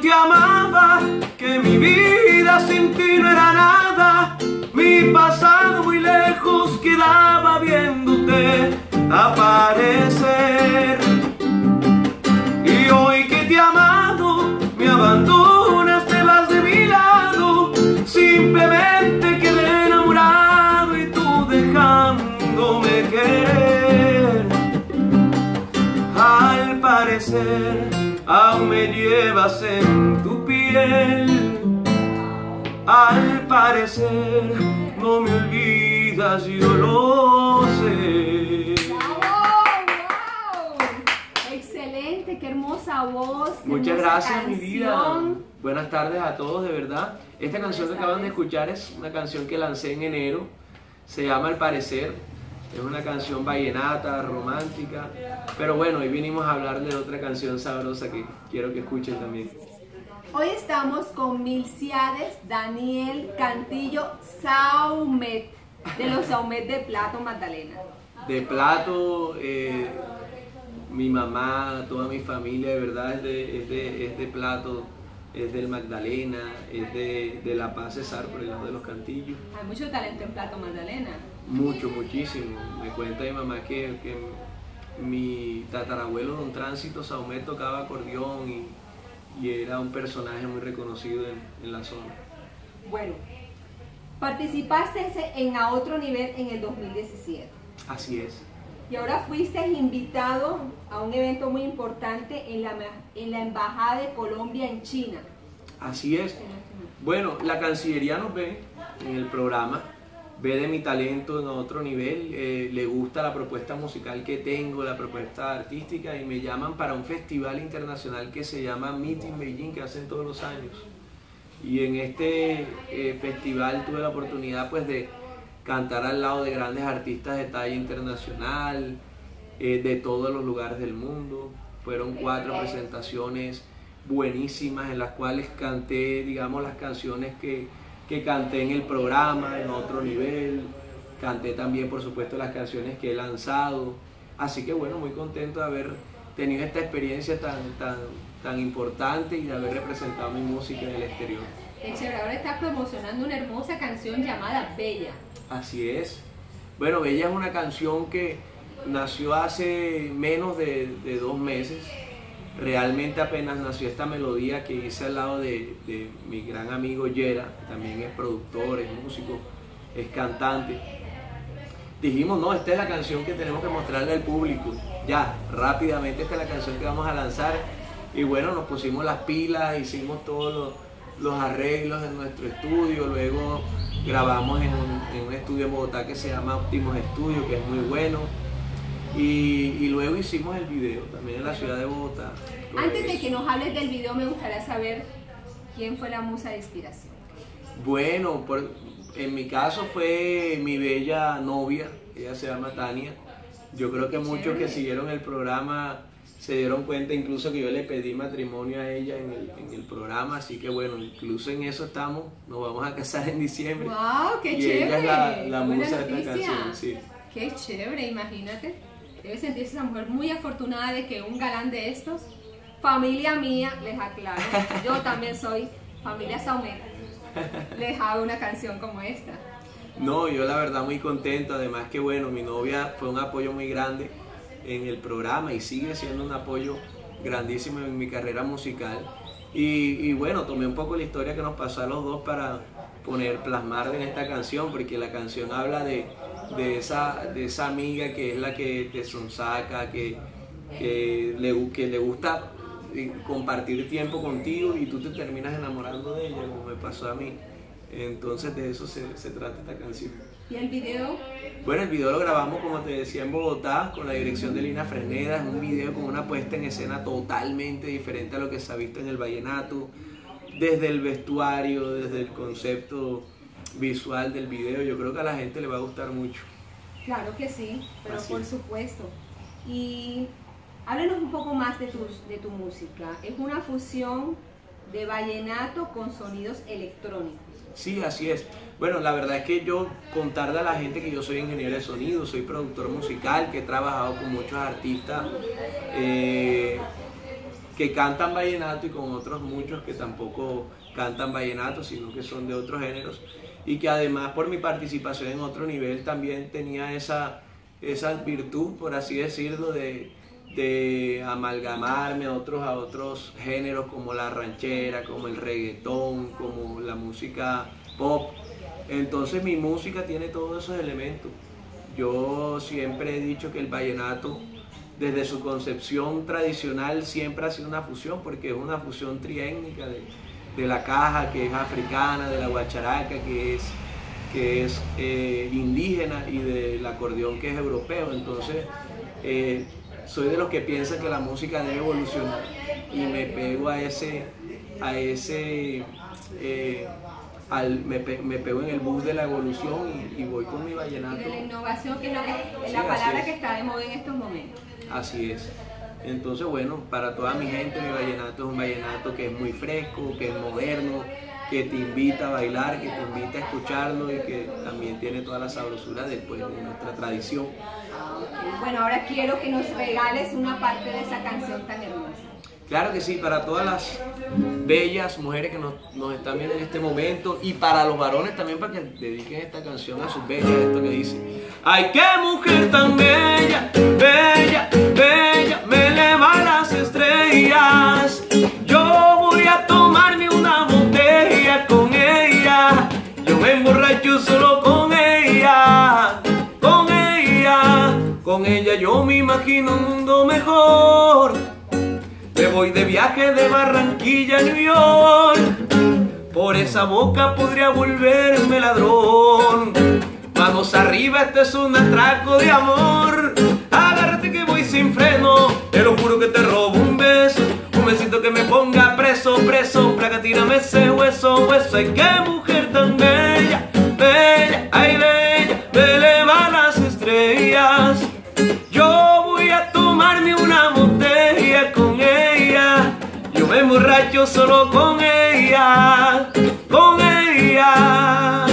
te amaba, que mi vida sin ti no era nada, mi pasado muy lejos quedaba viéndote aparecer. Y hoy que te he amado, me abandonas, te vas de mi lado, simplemente quedé enamorado y tú dejándome querer. Al parecer aún me llevas en tu piel, al parecer no me olvidas, yo lo sé. ¡Wow! Excelente, qué hermosa voz. Qué Muchas hermosa gracias, mi vida. canción. Buenas tardes a todos, de verdad. Esta canción que acaban de escuchar es una canción que lancé en enero. Se llama Al Parecer. Es una canción vallenata, romántica. Pero bueno, hoy vinimos a hablar de otra canción sabrosa que quiero que escuchen también. Hoy estamos con Milciades Daniel Cantillo Saumet, de los Saumet de Plato Magdalena. De Plato, mi mamá, toda mi familia, de verdad es de Plato, es del Magdalena, es de La Paz, Cesar, por el lado de los Cantillos. Hay mucho talento en Plato Magdalena. Mucho, muchísimo. Me cuenta mi mamá que mi tatarabuelo Don Tránsito Saumet tocaba acordeón y era un personaje muy reconocido en la zona. Bueno, participaste en A Otro Nivel en el 2017. Así es. Y ahora fuiste invitado a un evento muy importante en la Embajada de Colombia en China. Así es. Bueno, la Cancillería nos ve en el programa, ve de mi talento en otro nivel, le gusta la propuesta musical que tengo, la propuesta artística, y me llaman para un festival internacional que se llama Meeting Beijing, que hacen todos los años. Y en este festival tuve la oportunidad pues de cantar al lado de grandes artistas de talla internacional, de todos los lugares del mundo. Fueron 4 presentaciones buenísimas en las cuales canté, digamos, las canciones que canté en el programa, en otro nivel. Canté también, por supuesto, las canciones que he lanzado. Así que bueno, muy contento de haber tenido esta experiencia tan importante y de haber representado mi música en el exterior. Qué chévere, ahora estás promocionando una hermosa canción llamada Bella. Así es. Bueno, Bella es una canción que nació hace menos de 2 meses. Realmente apenas nació esta melodía que hice al lado de mi gran amigo Yera, que también es productor, es músico, es cantante. Dijimos, no, esta es la canción que tenemos que mostrarle al público. Ya, rápidamente esta es la canción que vamos a lanzar. Y bueno, nos pusimos las pilas, hicimos todos los arreglos en nuestro estudio, luego grabamos en un estudio en Bogotá que se llama Optimos Studio, que es muy bueno. Y luego hicimos el video también en la ciudad de Bogotá. Antes de que nos hables del video, me gustaría saber quién fue la musa de inspiración. Bueno, en mi caso fue mi bella novia, ella se llama Tania. Yo creo que muchos que siguieron el programa se dieron cuenta incluso que yo le pedí matrimonio a ella en el programa, así que bueno, incluso en eso estamos, nos vamos a casar en diciembre. ¡Wow! ¡Qué y chévere! ella es la Buena musa de esta noticia. canción, sí. ¡Qué chévere! Imagínate. Debe sentirse esa mujer muy afortunada de que un galán de estos, familia mía, les aclaro, yo también soy familia Saumet, les hago una canción como esta. No, yo la verdad muy contento, además que bueno, mi novia fue un apoyo muy grande en el programa y sigue siendo un apoyo grandísimo en mi carrera musical. Y bueno, tomé un poco la historia que nos pasó a los dos para plasmar en esta canción, porque la canción habla de esa amiga que es la que te sonsaca, que le gusta compartir tiempo contigo y tú te terminas enamorando de ella, como me pasó a mí. Entonces de eso se trata esta canción. ¿Y el video? Bueno, el video lo grabamos, como te decía, en Bogotá, con la dirección de Lina Fresneda. Es un video con una puesta en escena totalmente diferente a lo que se ha visto en el vallenato, desde el vestuario, desde el concepto visual del video. Yo creo que a la gente le va a gustar mucho. Claro que sí, pero Así por es. supuesto. Y háblenos un poco más de tu música. Es una fusión de vallenato con sonidos electrónicos. Sí, así es. Bueno, la verdad es que yo contarle a la gente que yo soy ingeniero de sonido, soy productor musical, que he trabajado con muchos artistas que cantan vallenato y con otros muchos que tampoco cantan vallenato, sino que son de otros géneros, y que además por mi participación en otro nivel también tenía esa virtud, por así decirlo, de amalgamarme a otros géneros como la ranchera, como el reggaetón, como la música pop. Entonces mi música tiene todos esos elementos. Yo siempre he dicho que el vallenato, desde su concepción tradicional, siempre ha sido una fusión, porque es una fusión triétnica de la caja, que es africana, de la guacharaca, que es indígena, y del acordeón, que es europeo. Entonces soy de los que piensan que la música debe evolucionar, y me pego me pego en el bus de la evolución y voy con mi vallenato. Y de la innovación, que es la Sí, palabra que está de moda en estos momentos. Así es. Entonces, bueno, para toda mi gente, mi vallenato es un vallenato que es muy fresco, que es moderno, que te invita a bailar, que te invita a escucharlo, y que también tiene toda la sabrosura de nuestra tradición. Bueno, ahora quiero que nos regales una parte de esa canción tan hermosa. Claro que sí, para todas las bellas mujeres que nos están viendo en este momento, y para los varones también, para que dediquen esta canción a sus bellas. Esto que dice: ¡ay, qué mujer tan bella, bella, bella, me eleva a las estrellas! Yo voy a tomarme una botella con ella, yo me emborracho solo con ella, con ella, con ella yo me imagino un mundo mejor. Me voy de viaje de Barranquilla a New York, por esa boca podría volverme ladrón. Manos arriba, este es un atraco de amor. Agárrate que voy sin freno, te lo juro que te robo un beso, un besito que me ponga preso, preso. Placa, tírame ese hueso, hueso. Ay, qué mujer tan bella, bella, ay bella, me eleva a las estrellas. Yo voy a tomarme una botella con ella, yo me emborracho solo con ella, con ella.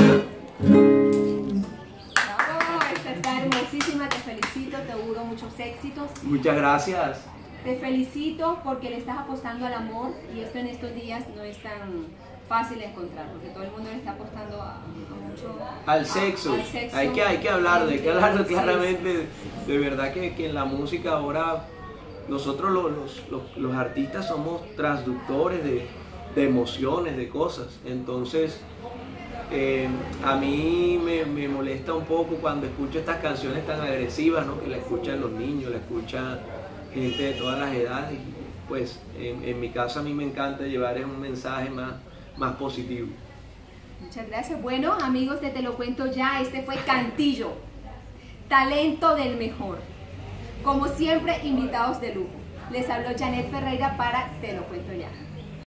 Esta está hermosísima, te felicito, te auguro muchos éxitos. Muchas gracias. Te felicito porque le estás apostando al amor, y esto en estos días no es tan fácil de encontrar, porque todo el mundo le está apostando a mucho al sexo. Hay que hablarlo, claramente. De verdad que en la música ahora nosotros los artistas somos transductores de emociones, de cosas. Entonces a mí me molesta un poco cuando escucho estas canciones tan agresivas, ¿no? Que la escuchan los niños, la escuchan gente de todas las edades. Pues en mi caso a mí me encanta llevar un mensaje más positivo. Muchas gracias. Bueno, amigos de Te Lo Cuento Ya, este fue Cantillo, talento del mejor. Como siempre, invitados de lujo. Les habló Janet Ferreira para Te Lo Cuento Ya.